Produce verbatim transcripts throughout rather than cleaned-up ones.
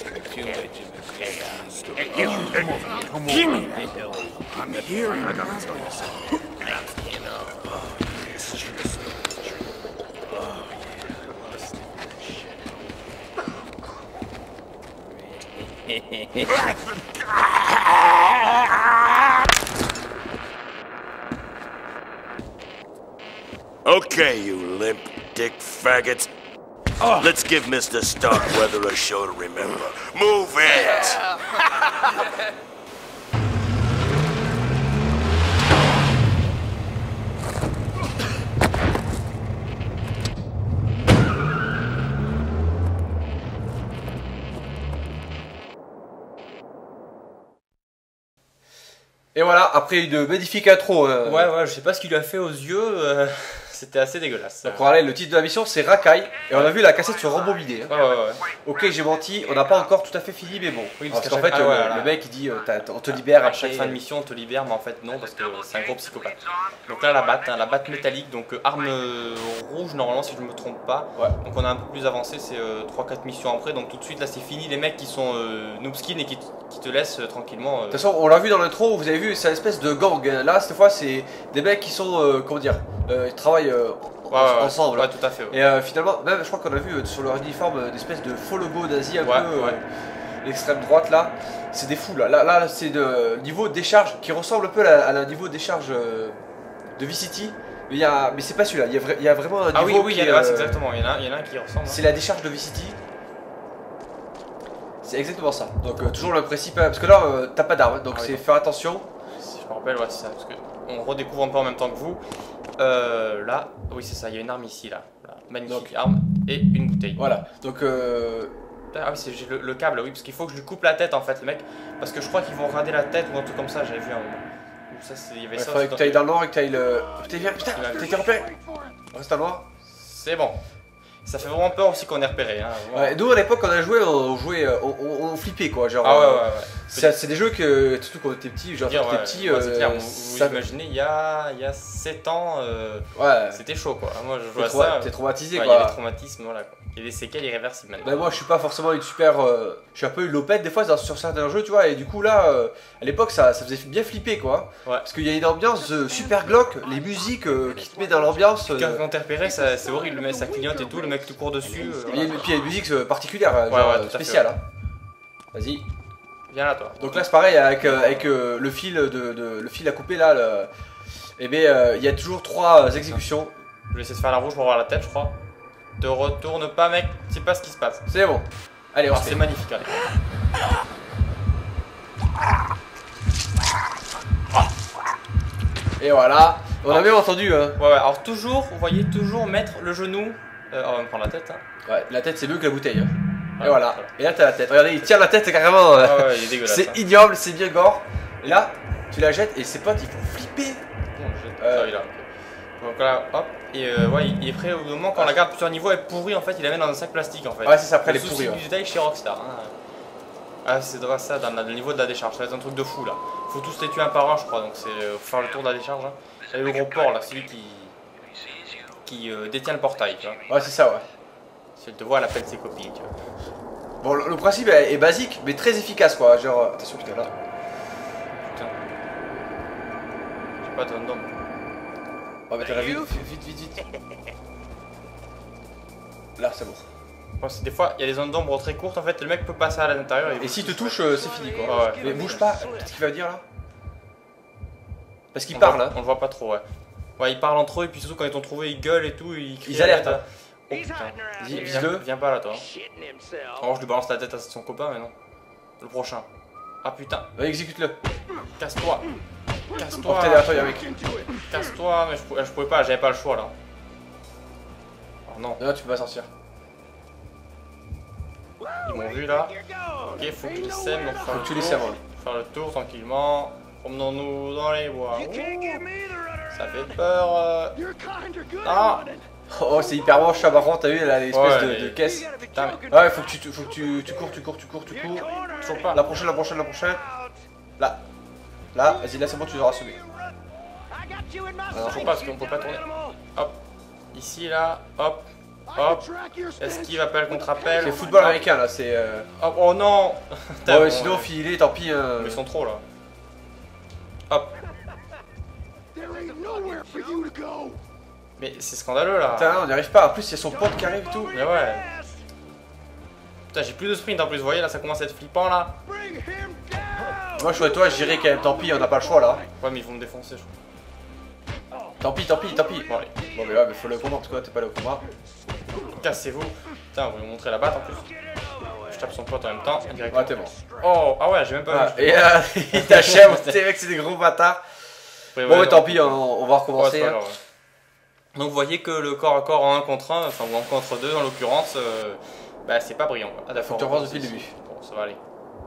I'm here. I gotta tell you something. You know, it's just. Oh, Okay, you limp dick faggots. Oh. Let's give Mister Starkweather a show to remember. Move it! Et voilà, après une magnifique intro. Euh... Ouais, ouais, je sais pas ce qu'il lui a fait aux yeux. Euh... C'était assez dégueulasse. Donc on le titre de la mission c'est Rakai et on a vu la cassette sur rembobiné. Ouais, ouais, ouais. Ok, j'ai menti, on n'a pas encore tout à fait fini mais bon. Oui, parce, parce qu'en fait ah, le, ouais, le mec il dit euh, on te libère à après. chaque fin de mission on te libère mais en fait non parce que c'est un gros psychopathe. Donc là la batte, hein, la batte métallique, donc euh, arme euh, rouge normalement si je ne me trompe pas. Ouais. Donc on a un peu plus avancé, c'est euh, trois quatre missions après, donc tout de suite là c'est fini les mecs qui sont euh, noobskin et qui, qui te laissent euh, tranquillement. De toute façon on l'a vu dans l'intro, vous avez vu c'est une espèce de gang. Là cette fois c'est des mecs qui sont, euh, comment dire, euh, ils travaillent euh, Ouais, ouais, ensemble. Ouais, tout à fait. Ouais. Et euh, finalement, même je crois qu'on a vu euh, sur leur uniforme euh, d'espèce de faux logo nazi un ouais, peu ouais. euh, l'extrême droite là. C'est des fous là. Là, là c'est de niveau de décharge qui ressemble un peu à, à un niveau de décharge euh, de V-City. Mais, il y a, mais c'est pas celui-là. Il y, a il y a vraiment un ah niveau. Ah oui, oui, qui il y est, a, euh, c'est exactement. Il y en a, il y en a un qui ressemble. C'est hein. La décharge de V-City. C'est exactement ça. Donc euh, toujours le principe. Parce que là, euh, t'as pas d'armes. Donc ah, c'est oui, faire attention. Si je me rappelle, ouais, c'est ça. Parce que on redécouvre un peu en même temps que vous. Euh, là, oui c'est ça, il y a une arme ici là, là. Magnifique donc, arme et une bouteille. Voilà, donc euh... ah oui c'est le, le câble, oui parce qu'il faut que je lui coupe la tête en fait le mec, parce que je crois qu'ils vont rader la tête ou un truc comme ça, j'avais vu un moment. Ça, il y avait ouais, ça. Faudrait que tu ailles dans le noir et que tu ailles le... Putain viens, putain, t'as été repéré. Reste à noir. C'est bon. Ça fait vraiment peur aussi qu'on est repéré. Hein. Ouais, nous à l'époque quand on a joué, on jouait, on, on, on flippait quoi, genre. Ah ouais ouais ouais. C'est des jeux que, surtout quand on était petit, genre quand on était petit. Ouais, c'est clair, vous, vous ça... imaginez, il y a, il y a sept ans, euh, ouais. C'était chaud quoi. Moi je jouais à ça. T'es traumatisé ouais, quoi. Il y a des traumatismes, voilà quoi. Il y a des séquelles irréversibles maintenant. Bah moi je suis pas forcément une super, euh, je suis un peu une lopette des fois dans, sur certains jeux tu vois, et du coup là, euh, à l'époque ça, ça faisait bien flipper quoi. Ouais. Parce qu'il y a une ambiance euh, super glauque, les musiques euh, qui te mettent dans l'ambiance. Euh... Quand t'es repéré, c'est horrible, le mec ça clignote et tout, le mec te court dessus. Euh, voilà. Et puis il y a une musique particulière, ouais, genre ouais, spéciale. Hein. Vas-y. Viens là toi. Donc là c'est pareil avec, euh, avec euh, le fil de, de le fil à couper là, le... et bien il euh, y a toujours trois exécutions. Je vais essayer de faire la rouge pour voir la tête je crois. Te retourne pas mec, tu sais pas ce qui se passe. C'est bon. Allez on ah, c'est magnifique allez. Et voilà, on a même entendu hein. Ouais ouais, alors toujours, vous voyez, toujours mettre le genou. Euh, on va me prendre la tête hein. Ouais, la tête c'est mieux que la bouteille hein. Et ah, voilà, et là t'as la tête, regardez il tient la tête carrément, ah ouais, il est dégueulasse. C'est hein. Ignoble, c'est bien gore. Et là, tu la jettes et ses potes ils font flipper. Non, je jette euh... ah, oui, là, okay. Donc là, hop, et euh, ouais il est prêt au moment quand ah. La garde plusieurs niveaux est pourrie en fait, il la met dans un sac plastique en fait. Ouais c'est ça, après les pourris. C'est du détail chez Rockstar hein. Ah c'est droit ça dans le niveau de la décharge, ça va être un truc de fou là. Faut tous les tuer un par un je crois, donc c'est euh, faire le tour de la décharge hein. Et le gros port là, c'est lui qui, qui euh, détient le portail tu vois. Ouais c'est ça ouais. Si elle te voit, elle appelle ses copines tu vois. Bon, le, le principe est, est basique, mais très efficace quoi. Genre, attention, putain là. Putain. J'ai pas de random. Oh, mais t'as la vite, vite, vite, vite. Là, c'est bon. Bon, des fois, il y a des zones d'ombre très courtes en fait, le mec peut passer à l'intérieur. Et, et s'il te touche, euh, c'est fini quoi. Ouais, ouais. Mais bouge pas, qu'est-ce qu'il va dire là? Parce qu'il parle là. Hein. On le voit pas trop, ouais. Ouais, ils parlent entre eux, et puis surtout quand ils t'ont trouvé, ils gueulent et tout. Ils, ils alertent. Hein. Oh putain, vise-le. Viens pas là toi. Alors je lui balance la tête à son copain mais non. Le prochain. Ah putain. Ouais, exécute-le. Casse-toi. Casse-toi. Oh putain, derrière toi, avec. Casse-toi, mais je pouvais, je pouvais pas, j'avais pas le choix là. Oh non. Non, tu peux pas sortir. Ils m'ont vu là. Ok, faut que tu les sèmes, donc faut que tu les sèmes. Ouais. Faire le tour tranquillement. Promenons-nous dans les bois. Ouh. Ça fait peur. Euh... Ah. Oh c'est hyper moche ça par contre, t'as vu elle a l'espèce ouais, de, mais... de caisse. Putain, mais... Ouais faut que tu faut que tu, tu cours, tu cours, tu cours, tu cours. Toujours pas. La prochaine, la prochaine, la prochaine. Là. Là, vas-y là c'est bon tu auras semé. Alors toujours pas parce qu'on peut pas tourner. Hop. Ici là, hop. Hop. Esquive, appel, contre-appel. C'est football américain là, c'est. Euh... Hop, oh non. Ouais, Bon, sinon ouais. filer, tant pis. Euh... Mais ils sont trop là. Hop. Mais c'est scandaleux là. Putain, on n'y arrive pas. En plus, il y a son pote qui arrive et tout. Mais ouais. Putain, j'ai plus de sprint en plus, vous voyez là, ça commence à être flippant là. Moi, je serais toi, je dirais quand même, tant pis, on n'a pas le choix là. Ouais, mais ils vont me défoncer, je crois. Tant pis, tant pis, tant pis. Bon, allez. Bon, mais ouais, mais faut le combat en tout cas, t'es pas là au combat. Cassez-vous. Putain, vous lui montrez la batte en plus. Je tape son pote en même temps. Ouais, t'es mort. Oh, ah ouais, j'ai même pas Ah, vu. et euh, il t'achève, ces mecs, c'est des gros bâtards. Ouais, Bon, ouais, ouais, tant non. pis, on, on va Ouais, recommencer. c'est pas hein. grave, ouais. Donc vous voyez que le corps à corps en un contre un, enfin ou en contre deux en l'occurrence, euh, bah c'est pas brillant. Quoi. Ah Faut d'accord. que tu revances depuis le début. Bon, ça va aller.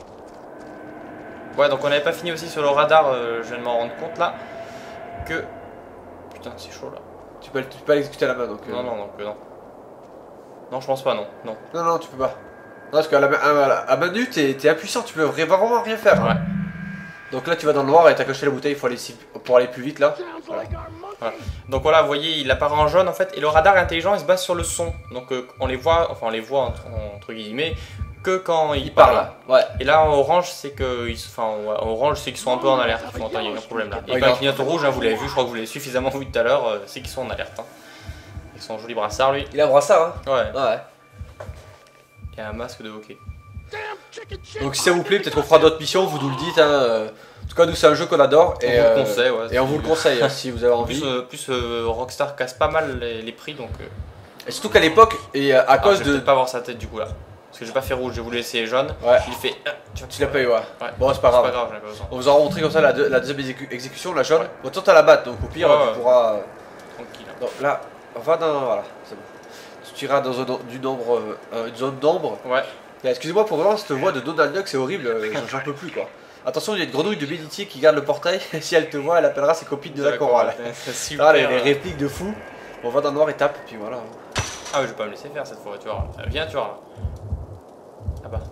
Ouais, donc on n'avait pas fini aussi sur le radar, euh, je viens de m'en rendre compte là, que... Putain, c'est chaud là. Tu peux, tu peux pas l'exécuter à la main donc. euh, Non, non, donc euh, non. Non, je pense pas, non. Non. Non, non, tu peux pas. Non, parce qu'à la main, à, à main nue, t'es t'es impuissant, tu peux vra- vraiment rien faire. Ouais. Donc là, tu vas dans le noir et t'as coché la bouteille, il faut aller si- pour aller plus vite là. Voilà. Donc voilà, vous voyez, il apparaît en jaune en fait, et le radar intelligent il se base sur le son. Donc euh, on les voit, enfin on les voit entre, entre guillemets, que quand ils Il parle parlent. là. Ouais. Et là en orange, c'est que, ils- enfin ouais, en orange, c'est qu'ils sont un peu en alerte. Ils font attends, il y a un problème là. Et Ouais, quand non. il clignote au rouge, hein, vous l'avez vu, je crois que vous l'avez suffisamment vu tout à l'heure, euh, c'est qu'ils sont en alerte. Hein. Ils sont joli brassard lui. Il a un brassard, hein. Ouais. Ouais. Il y a un masque de hockey. Donc si ça vous plaît, peut-être qu'on fera d'autres missions, vous nous le dites. Hein. euh, En tout cas, nous, c'est un jeu qu'on adore. On et, vous le euh, conseille, ouais. Et on vous le conseille hein, si vous avez En envie. plus, euh, plus euh, Rockstar casse pas mal les, les prix donc. Euh... Et surtout qu'à l'époque, et euh, à Ah, cause je vais de. peut-être pas voir sa tête du coup là. Parce que j'ai pas fait rouge, j'ai voulu essayer jaune. Ouais. Il fait. euh, tu vois, Tu l'as pas eu, ouais. Ouais. Bon, c'est pas C'est grave. pas grave, j'en ai pas besoin. On vous aura montré comme ça la, deux- la deuxième exécu- exécution, la jaune. Ouais. Bon, toi, t'as la batte, donc au pire, Ouais, tu ouais. pourras. euh, Tranquille. hein. Donc là, on va dans. Voilà, c'est bon. Tu iras dans un, du nombre, euh, euh, une zone d'ombre. Ouais. Et Excusez-moi pour vraiment cette voix de Donald Duck, c'est horrible, euh, j'en- j'en peux plus quoi. Attention, il y a une grenouille de bénitier qui garde le portail. Si elle te voit, elle appellera ses copines de la chorale. C'est super. Ah, les, les hein. répliques de fou. On va dans le noir et tape, puis voilà. Ah, mais je vais pas me laisser faire cette fois, tu vois. Euh, Viens, tu vois. Là. Ah bah.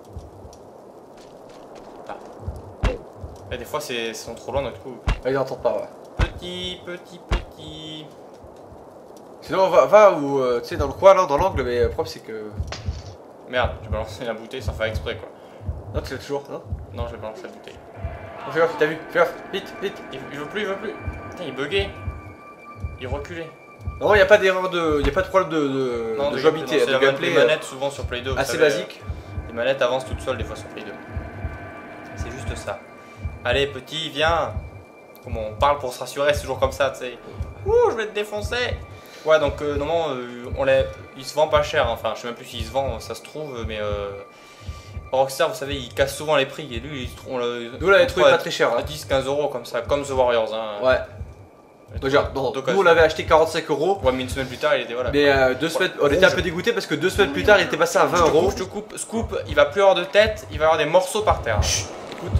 Ah. Et des fois, c'est ils sont trop loin, donc du coup. Ah, il n'entend pas, ouais. Petit, petit, petit. Sinon, on va, va ou euh, tu sais, dans le coin, là, dans l'angle, mais le problème c'est que. Merde, j'ai balancé la bouteille sans faire exprès quoi. Non, tu l'as toujours, non. Non, j'ai balancé la bouteille. Oh, fais gaffe, t'as vu, fais gaffe, vite, vite. Il, il veut plus, il veut plus. Putain, il buguait. Il reculait. Non, il n'y a pas d'erreur de. Il n'y a pas de problème de, de, Non, de de jouabilité, gameplay, de non, c'est la gameplay les euh, manettes souvent sur Play deux. vous assez savez, basique. euh, Les manettes avancent toutes seules des fois sur Play deux. C'est juste ça. Allez, petit, viens. Comment on parle pour se rassurer, c'est toujours comme ça, tu sais. Ouh, je vais te défoncer. Ouais, donc euh, normalement, euh, on l'a- il se vend pas cher. hein. Enfin, je sais même plus s'il se vend, ça se trouve, mais euh, Rockstar, vous savez, il casse souvent les prix. Et lui, il se trouve. on l'a- Nous, on l'avait on trouvé trouve pas très cher. à Hein. dix quinze euros comme ça, comme The Warriors. Hein. Ouais. Donc, genre, non, nous, on l'avait acheté quarante-cinq euros. Ouais, mais une semaine plus tard, il était voilà. Mais euh, deux semaines, on était un peu dégoûté parce que deux semaines plus tard, il était passé à vingt Je te euros. coupe, je te coupe, scoop, il va plus avoir de tête, il va avoir des morceaux par terre. Chut, écoute.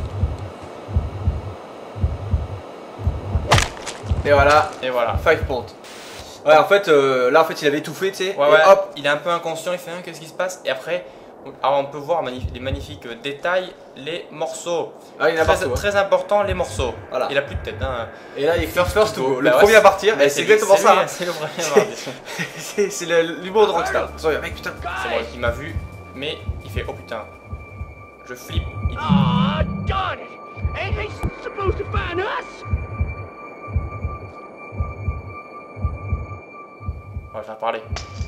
Et voilà, Et voilà. five points. Ouais, en fait, euh, là, en fait, il avait étouffé, tu sais. Ouais, et ouais, hop. il est un peu inconscient, il fait un, qu'est-ce qui se passe? Et après, alors on peut voir magnifi- les magnifiques détails, les morceaux. Ah, il y en a Très, partout. hein. très important, les morceaux. Voilà. Il a plus de tête. Hein. Et là, il est first, first to go. Le Bah ouais, premier à c'est- partir, bah, et c'est exactement c'est ça. lui, hein. C'est le premier à partir. C'est c'est le- l'humour de Rockstar. Attention, mec, putain. C'est bon, il m'a vu, mais il fait oh putain. Je flippe. Il dit Ah, darn it! Ain't they supposed to find us? on va le faire parler.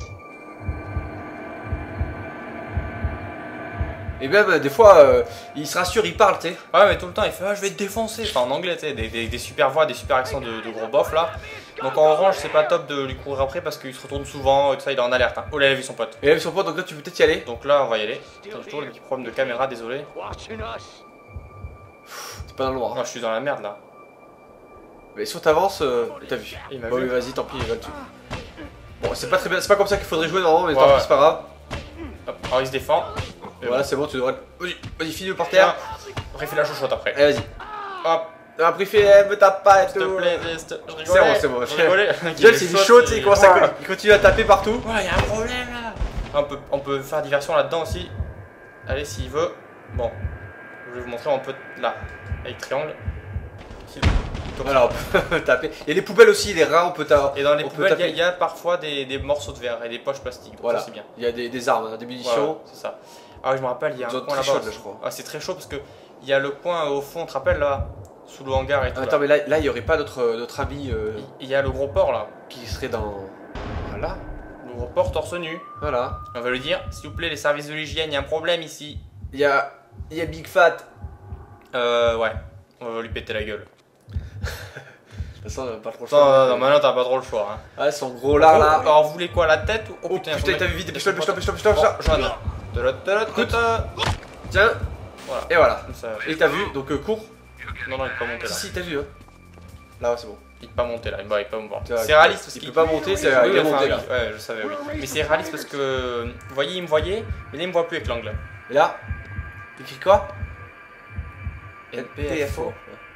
Et même, euh, des fois, euh, il se rassure, il parle, tu sais. Ouais, mais tout le temps il fait ah, je vais te défoncer. Enfin en anglais, tu sais, des, des, des super voix, des super accents de, de gros bof là. Donc en orange, c'est pas top de lui courir après parce qu'il se retourne souvent et tout ça, il est en alerte. Hein. Oh là, il a vu son pote. Et là, sur le point, donc là, tu peux peut-être y aller. Donc là, on va y aller. Putain, j'ai toujours des petits problèmes de caméra, désolé. Watching us. T'es pas dans le noir. Moi, je suis dans la merde là. Mais si on t'avance, euh, t'as vu. Il m'a Bon, vu. oui, vas-y, tant pis, il va dessus. Bon, c'est pas très bien, c'est pas comme ça qu'il faudrait jouer normalement, mais Ouais, tant ouais. pis, c'est pas grave. Hop, alors il se défend. Et voilà, c'est bon, tu devrais. Vas-y, vas-y, finis-le par terre. Après, il fait la chouchoute après. Allez, vas-y. Hop, Après, fais, eh, me tape pas et s'il tout. te plaît, reste. Je C'est bon, rigolais. c'est bon. Je rigolais. James, il est chaud, tu sais, il commence à Ouais, il continue à taper partout. il y a un problème là. On peut, on peut faire diversion là-dedans aussi. Allez, s'il veut. Bon, je vais vous montrer, on peut là, avec triangle. S'il- Comme Voilà, ça. on peut taper. Il y a les poubelles aussi, les rats, on peut taper. Et dans les on peut poubelles, il y a- taper. il y, a parfois des, des morceaux de verre et des poches plastiques. Voilà, Ça, c'est bien. il y a des, des armes, hein, des Ouais, munitions. ouais, c'est ça. Ah oui, je me rappelle, il y a un Zone coin très là-bas. chaude, là, aussi. je crois. Ah, c'est très chaud parce que il y a le coin au fond, tu te rappelles là, sous le hangar et tout. Attends, là. mais là, là, il y aurait pas notre, notre ami euh, Il y a le gros porc là. qui serait dans. Voilà, Le gros porc torse nu. voilà. On va lui dire, s'il vous plaît, les services de l'hygiène, il y a un problème ici. Il y a, il y a Big Fat. Euh, ouais. On va lui péter la gueule. De toute façon, on a pas trop le Non, non, choix. non, maintenant t'as pas trop le choix. Hein. Ah, son gros là, là. Oh, alors, vous voulez quoi, la tête ou... Oh putain, faut mettre- t'as vu vite, dépêche-toi, dépêche-toi, dépêche-toi, dépêche-toi. Oh, jaune. Ta-da, ta-da, ta-da. Tiens, Voilà. et voilà. Comme ça. Et t'as vu, donc euh, cours. Non, non, il peut pas monter là. Si, si, t'as vu, hein. Là, ouais, c'est bon. Il peut pas monter là, il peut il peut pas me voir. C'est vrai, C'est réaliste parce il qu'il peut pas monter, c'est Oui, il est enfin, monté oui, là. Ouais, je savais, oui. Mais c'est réaliste parce que, vous voyez, il me voyait, mais là il me voit plus avec l'angle. Et là, t'écris quoi? N P F O.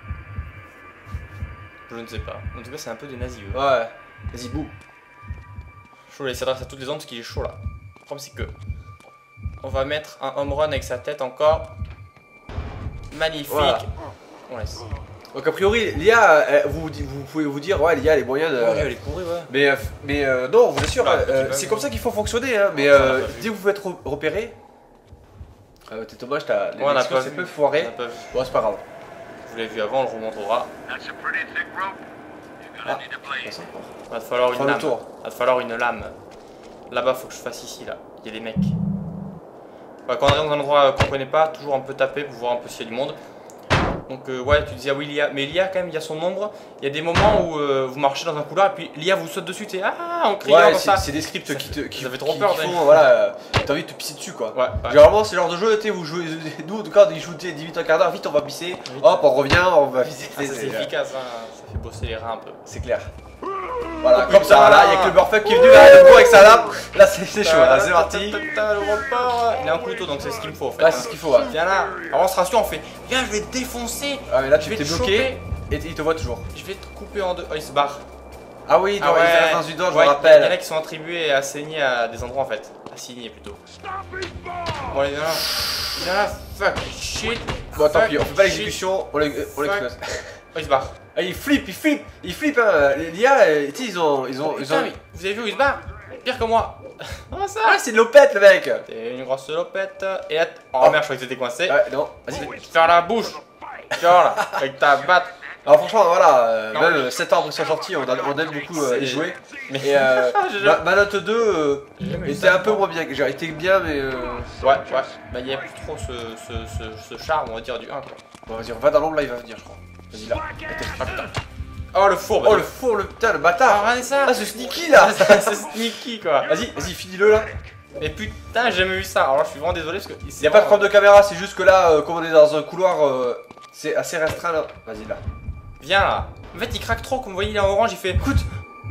Je ne sais pas. En tout cas, c'est un peu des nazis eux. Ouais, vas-y, boum. Chaud, il s'adresse à toutes les ondes parce qu'il est chaud là. Le problème c'est que on va mettre un home run avec sa tête encore. Magnifique. Voilà. On laisse. Donc, a priori, l'I A, euh, vous, vous pouvez vous dire, ouais, l'I A a les moyens de. Ouais, elle est pourrie, ouais. Mais, euh, mais euh, non, on vous assure, Ouais, euh, tu vas- c'est comme ça qu'il faut fonctionner, hein. Mais Ça, on a euh, pas vu. dès que vous pouvez être re- repéré. Euh, T'es dommage, t'as. Ouais, on a l'élection pas s'est vu. peu On foiré. a pas vu. Bon, c'est pas grave. Vous l'avez vu avant, on le remontrera. That's a pretty thick rope. You're gonna Ah. need a blade. Ça, encore. Il va te falloir une Prends le lame. tour. Il va te falloir une lame. Là-bas, faut que je fasse ici, là. Il y a des mecs. Ouais, quand on arrive dans un endroit qu'on connaît pas, toujours un peu taper pour voir un peu s'il y a du monde. Donc euh, ouais, tu disais ah oui l'I A, mais l'I A quand même il y a son ombre. Il y a des moments où euh, vous marchez dans un couloir et puis l'I A vous saute dessus, tu sais ah en criant Ouais, comme c'est ça. c'est des scripts Ça qui fait- te qui, ça fait trop qui- peur, qui ouais. font, voilà, euh, t'as envie de te pisser dessus quoi. Ouais, ouais. Généralement, c'est le genre de jeu, tu sais, vous jouez, nous, quand ils jouent dix minutes, un quart d'heure, vite on va pisser, hop, on revient, on va pisser. Ah, ça c'est efficace, hein. Ça fait bosser les reins un peu. C'est clair. Voilà, Oh, comme putain. ça, là, il y a que le Burfuck qui est venu là, le bourg avec sa lame. Là, c'est c'est chaud, là, c'est parti. Putain, le report. Il a un couteau donc c'est ce qu'il me faut en fait. Là, c'est ce qu'il faut, ouais. Viens là. Alors on se rassure, on fait viens, je vais te défoncer. Ah, mais là, Je tu vais t'es te bloqué choper. et il te voit toujours. Je vais te couper en deux. Oh, il se barre. Ah oui, Ah dans, ouais. il reste dans une dent, je Ouais, me Il y en a rappelle. qui sont attribués à saigner à des endroits en fait. Assigner plutôt. Bon, allez, viens là. Viens là, fuck shit. Bon, tant fuck, pis, on fait pas shit. l'exécution, on l'ex- on Fuck. l'explose. Oh, il se barre. Ah, il flippe, il flippe, il flippe, hein. L'I A, euh, tu sais, ils ont. Ils ont, ils Putain, ont... mais vous avez vu où il se barre? Pire que moi. Comment ça? Ah, c'est de l'opette, le mec. T'es une grosse lopette. Et là. Oh, Oh. merde, je croyais que t'étais coincé. Ouais, non, Je vas-y. vais te faire la bouche. Genre là, avec ta batte. Alors franchement, voilà, euh, Non. même sept ans après sa sortie, on, a- on aime beaucoup euh, C'est- y jouer. Mais Et euh, J'ai Ma- Manotte deux euh, J'ai jamais eu était ça, un peu moi. moins bien. J'ai été bien, mais. Euh... Ouais, ouais. Bah, il y a plus trop ce, ce, ce, ce charme, on va dire, du un quoi. Bon, vas-y, on va dans l'ombre là, il va venir, je crois. Vas-y là. Ah putain. Oh le four, Oh le four, le putain, le Ah, bâtard. regardez ça. Ah, ce sneaky là. C'est sneaky quoi. Vas-y, vas-y, finis-le là. Mais putain, j'ai jamais vu ça. Alors là, je suis vraiment désolé parce que. Il y a pas de problème de caméra, c'est juste que là, euh, comme on est dans un couloir, euh, c'est assez restreint là. Vas-y là. Viens là. En fait, il craque trop, comme vous voyez, il est en orange, il fait. Écoute.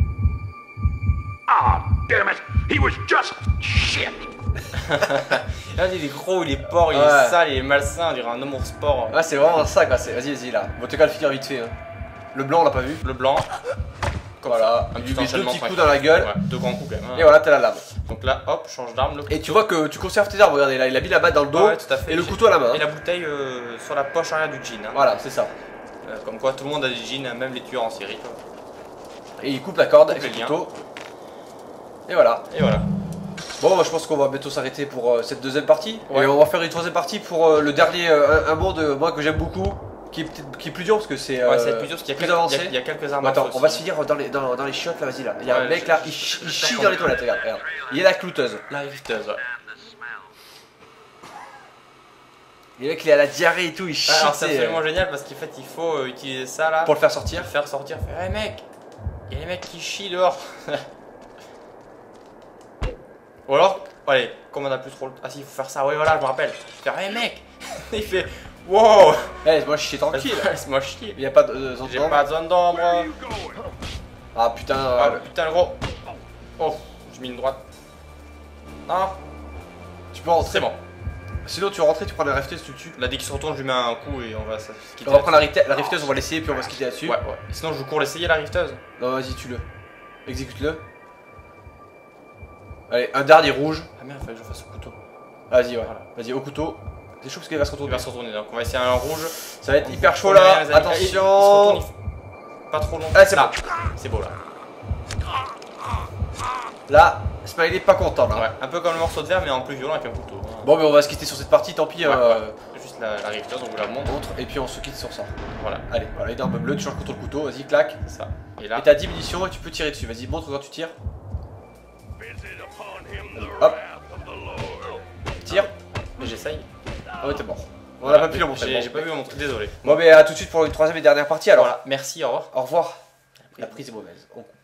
Ah, damn it! He was just shit. Là, il est gros, il est porc, il Ouais. est sale, il est malsain, on dirait un homme au sport. Ah, c'est vraiment ça quoi. c'est- Vas-y, vas-y là. Bon, t'as qu'à le finir vite fait. Hein. Le blanc, on l'a pas vu. Le blanc. Comme Voilà. ça. Un Il petit lui met deux enchaînement petits coups tranquille. dans la gueule. Ouais, deux grands coups quand même. hein. Et voilà, t'as la lame. Donc là, hop, change d'arme. Le Et tu vois que tu conserves tes armes. Regardez là, il a mis la batte dans le dos. Ouais, tout à fait. Et le J'ai- couteau à la main. Et la bouteille euh, sur la poche arrière du jean. hein. Voilà, c'est ça. Euh, comme quoi, tout le monde a des jeans, hein, même les tueurs en série. quoi. Et il coupe la corde avec Coupe le les couteau. Et voilà. Et voilà. Bon, bah, je pense qu'on va bientôt s'arrêter pour euh, cette deuxième partie. Ouais. Et on va faire une troisième partie pour euh, le dernier, euh, un, un monde, euh, moi que j'aime beaucoup, qui est, peut-être- qui est plus dur parce que c'est Ouais, euh, ça va être plus dur parce qu'il y a, plus quelques- avancé. il y a- il y a quelques armes. Bon, attends, en feu on va aussi. se finir dans les, dans, dans les chiottes là, vas-y là. Il y a Ouais, un mec je- là, il, ch- il chie dans les toilettes, regarde, regarde. Il est la clouteuse. La rifteuse, ouais. Le mec il est à la diarrhée et tout, il chie. Ouais, alors tu c'est sais, absolument euh, génial parce qu'en fait il faut euh, utiliser ça là pour le faire le sortir. faire sortir, faire hey mec, il y a les mecs qui chient dehors. Ou alors, allez, comme on a plus trop le ah si il faut faire ça, ouais voilà je me rappelle. Faire hey mec, il fait wow, Eh, moi je chie tranquille. laisse-moi chier. Il y a pas de euh, zone J'ai d'ombre. pas de zone d'ombre. Ah putain. Ah euh, putain le gros. Oh, j'ai mis une droite. Non, Tu peux rentrer. c'est bon. Sinon tu rentres, tu prends la rifteuse, tu le tues. Là dès qu'il se retourne, je lui mets un coup et on va se se quitter. On va prendre la, là-dessus. rifte- la rifteuse, on va l'essayer puis on va se quitter là-dessus. Ouais ouais. Sinon je vous cours l'essayer la rifteuse. Non, vas-y, tue-le. Exécute-le. Allez, un dernier rouge. Ah merde, il fallait que je fasse au couteau. Vas-y, ouais. Voilà. Vas-y, au couteau. C'est chaud parce qu'il va se Il retourner. va se retourner donc on va essayer un rouge. Ça va être hyper chaud Combien, là. les amis? Ah, il- il se retourne, Attention. il fait- pas trop long. Ah, c'est là. bon. C'est beau là. Là, Smiley pas content là. Ouais, un peu comme le morceau de verre mais en plus violent avec un couteau. Bon mais on va se quitter sur cette partie, tant pis. Ouais, euh, ouais. Juste la, la rivière, donc vous la montre. montre, et puis on se quitte sur ça. Voilà. Allez, voilà, énorme bleu, tu changes contre le couteau, vas-y, clac. C'est ça. Et là. Et t'as dix munitions et tu peux tirer dessus. Vas-y, montre quand tu tires. Hop. Tire. J'essaye. Ah ouais, t'es mort. On a pas pu le montrer. J'ai bon. j'ai pas vu le montrer, désolé. Bon, mais à tout de suite pour une troisième et dernière partie alors. Voilà, merci, au revoir. Au revoir. La prise est mauvaise. On coupe.